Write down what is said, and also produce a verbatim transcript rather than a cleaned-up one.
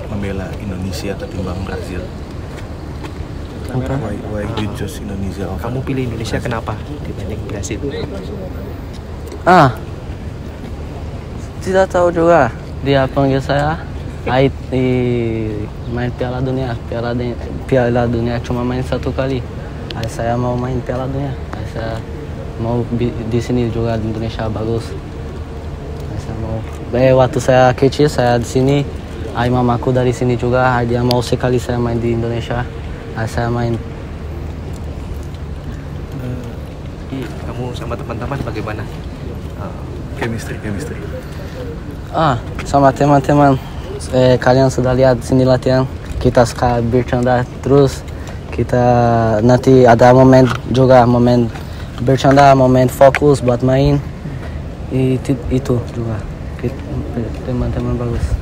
membela Indonesia ketimbang Brazil? Apa? Why, why you choose Indonesia over Kamu pilih Indonesia kenapa dibanding Brasil? Ah, tidak tahu juga. Dia panggil saya, Aí di main Piala Dunia, Piala, di, Piala Dunia cuma main satu kali. Aí saya mau main Piala Dunia. Aí saya mau bi- di sini juga di Indonesia bagus. Aí saya mau. Eh, waktu saya kecil saya di sini. Aí mamaku dari sini juga. Aí dia mau sekali saya main di Indonesia. Aí saya main. Ih, kamu sama teman-teman bagaimana? Uh, chemistry, chemistry. Ah, sama teman-teman. Eh, kalian sudah lihat sini latihan. Kita suka bercanda terus. Kita nanti ada momen juga, momen bercanda, momen fokus buat main. Itu, itu juga. Teman-teman bagus.